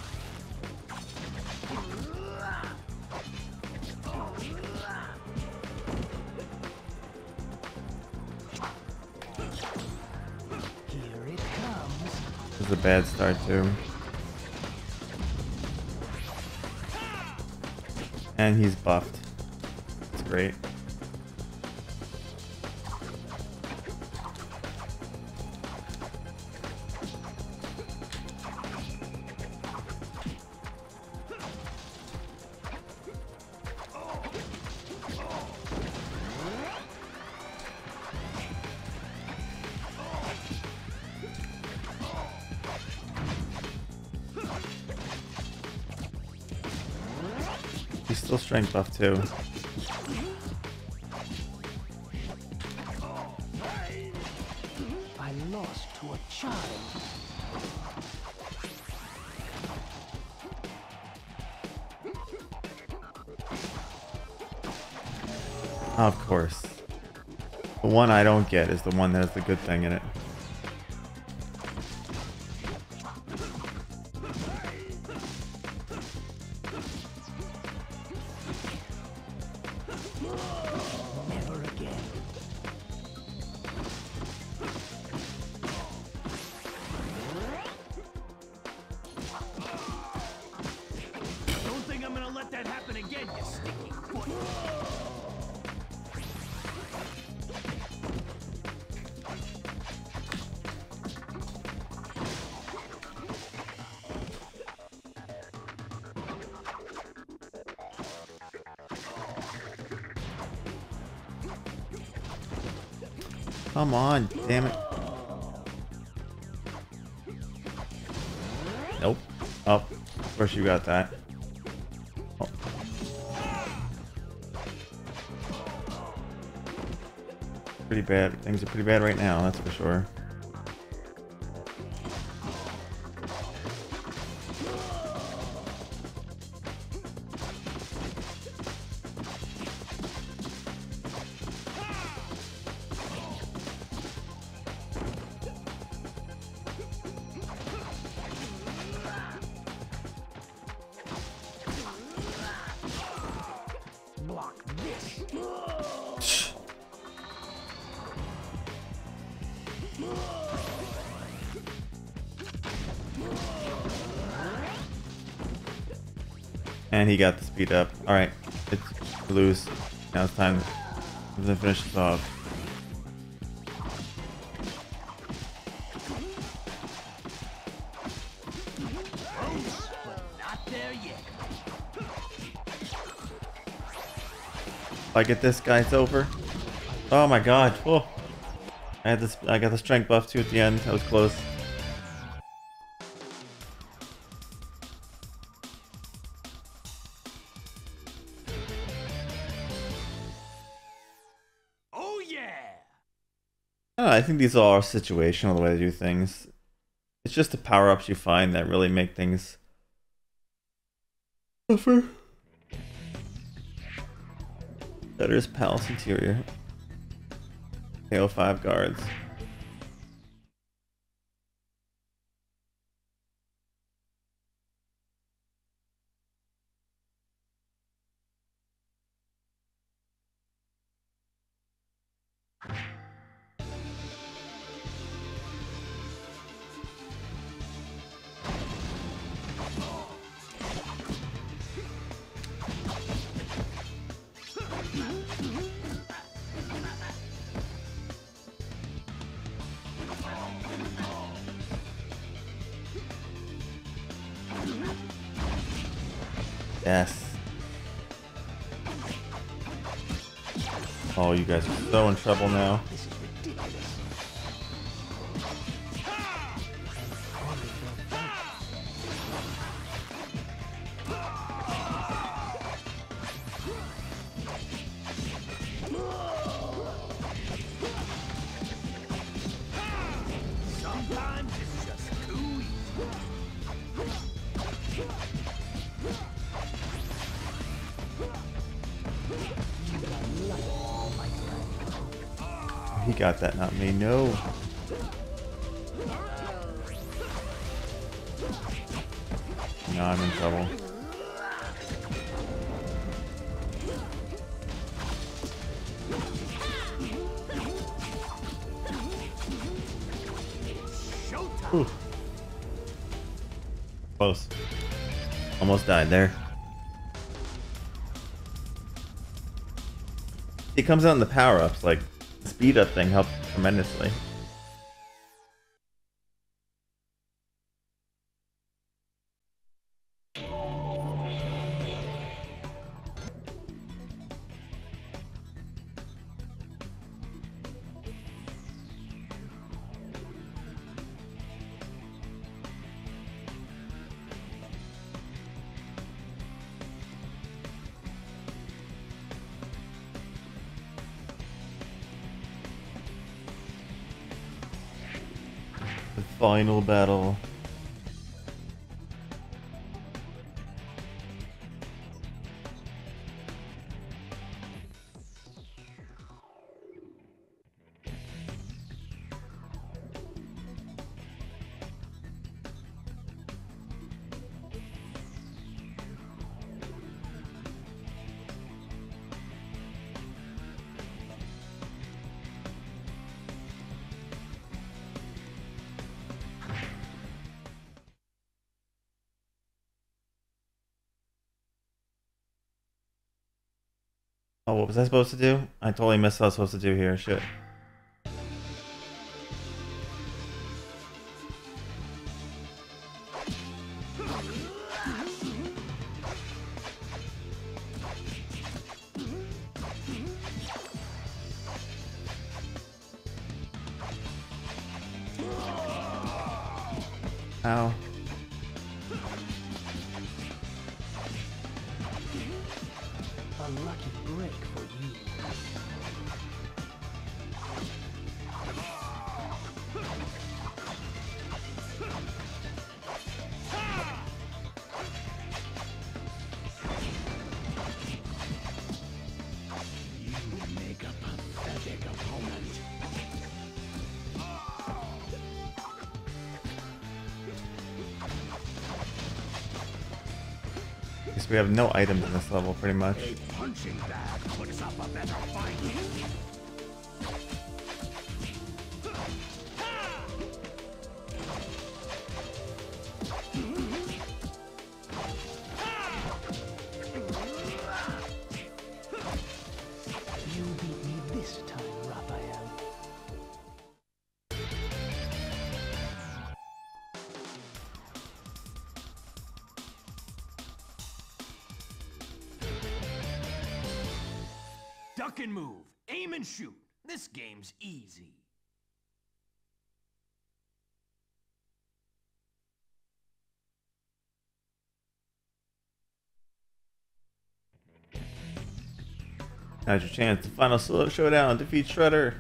Here it comes. This is a bad start too. And he's buffed. That's great. He's still strength buff too. I lost to a child. Of course. The one I don't get is the one that has the good thing in it. Never again. Don't think I'm gonna let that happen again, you sneaky foot. Come on, damn it. Nope. Oh, of course you got that. Oh. Pretty bad. Things are pretty bad right now, that's for sure. Block this. And he got the speed up. Alright, it's loose. Now it's time to finish this off. Not there yet. If I get this guy, it's over. Oh my god. Oh. I had this I got the strength buff too at the end. That was close. Oh yeah! I don't know, I think these all are situational the way they do things. It's just the power-ups you find that really make things tougher. Better's Palace Interior. K O five guards. Yes. Oh, you guys are so in trouble now. This is ridiculous. Sometimes it's just too easy. He got that, not me. No. Now I'm in trouble. Ooh. Close. Almost died there. He comes out in the power-ups, like, the speed-up thing helps tremendously. The final battle. Oh, what was I supposed to do? I totally missed what I was supposed to do here. Shit. Ow. A lucky break for you. You make a pathetic opponent. Guess we have no items in this level, pretty much. A punching bag puts up a better fight. You beat me this time, Raphael. Duck and move. Aim and shoot. This game's easy. Now's your chance. The final solo showdown. Defeat Shredder.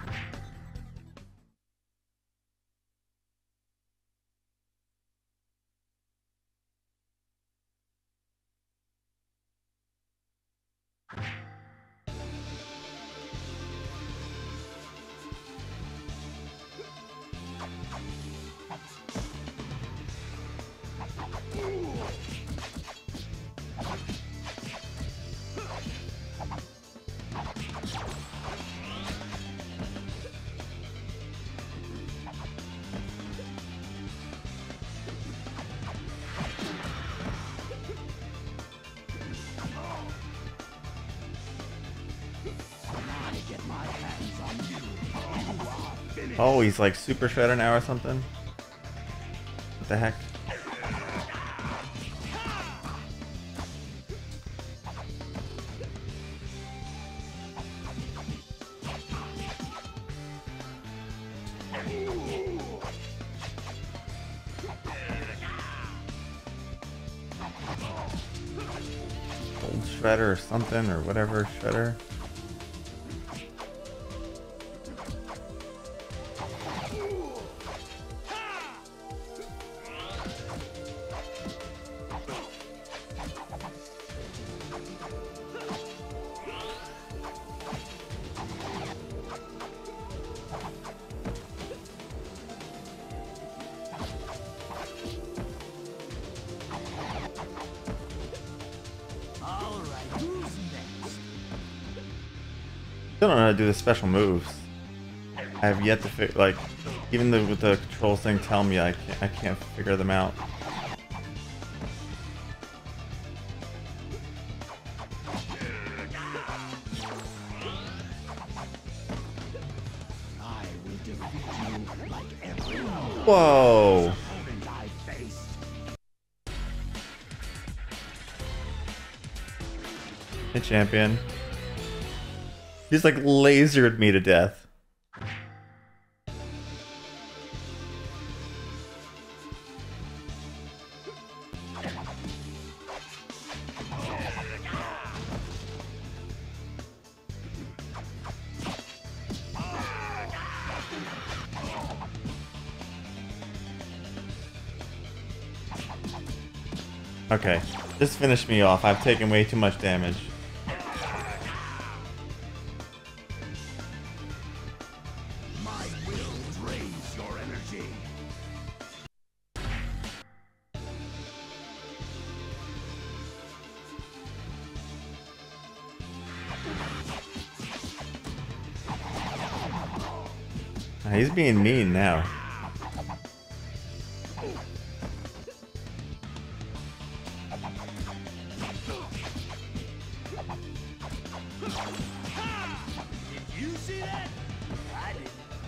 Oh, he's like Super Shredder now or something? What the heck? Old Shredder or something, or whatever Shredder. Still don't know how to do the special moves. I have yet to figure, like, even the, with the controls thing tell me I can't, I can't figure them out. Whoa. Opponent I faced. Hey, champion. He's like lasered me to death. Okay, just finish me off. I've taken way too much damage. My will drains your energy. He's being mean now. Did you see that? I didn't.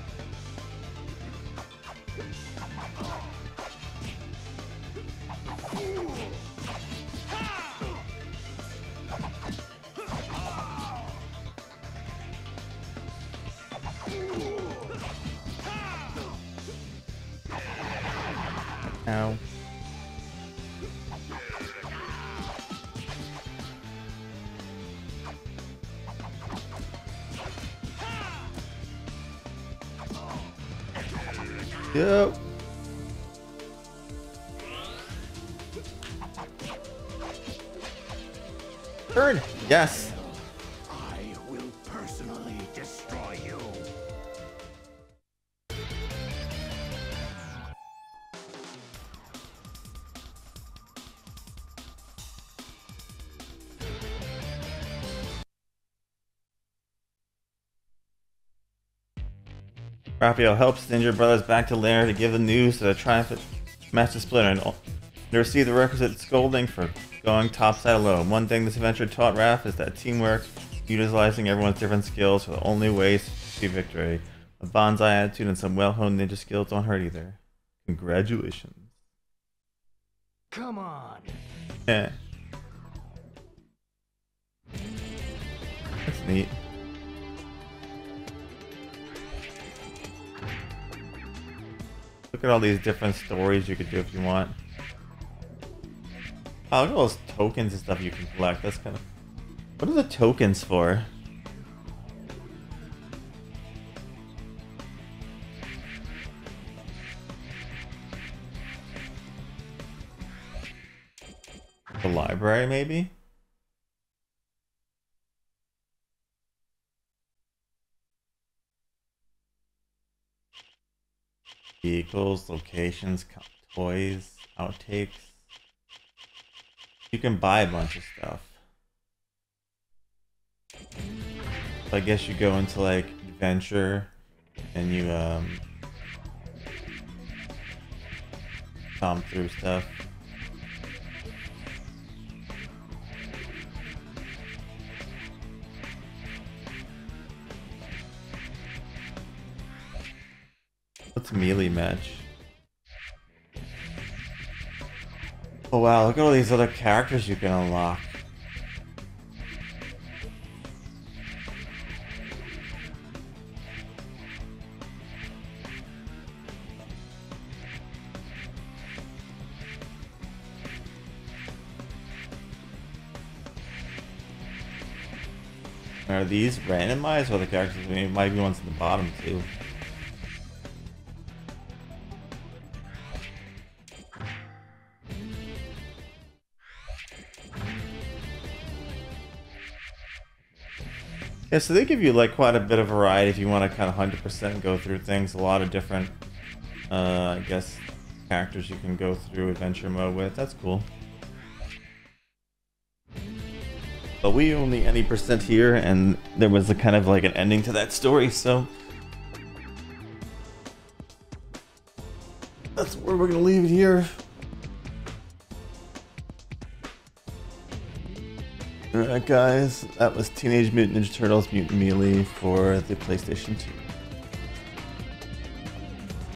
Ow. Yep. Turn. Yes. I will personally destroy you. Raphael helps the injured brothers back to Lair to give the news to the triumphant Master Splinter and they receive the requisite scolding for going topside alone. One thing this adventure taught Raph is that teamwork, utilizing everyone's different skills, are the only ways to achieve victory. A bonsai attitude and some well-honed ninja skills don't hurt either. Congratulations. Come on. Yeah. That's neat. Look at all these different stories you could do if you want. Oh, look at all those tokens and stuff you can collect. That's kind of... What are the tokens for? The library, maybe? Vehicles, locations, toys, outtakes. You can buy a bunch of stuff. So I guess you go into like adventure and you um thumb through stuff. What's melee match? Oh wow, look at all these other characters you can unlock. Are these randomized or the characters? I mean, it might be ones at the bottom too. Yeah, so they give you like quite a bit of variety if you want to kind of one hundred percent go through things. A lot of different, uh, I guess, characters you can go through adventure mode with. That's cool. But we only any percent here, and there was a kind of like an ending to that story, so that's where we're gonna leave it here. Alright guys, that was Teenage Mutant Ninja Turtles Mutant Melee for the PlayStation two.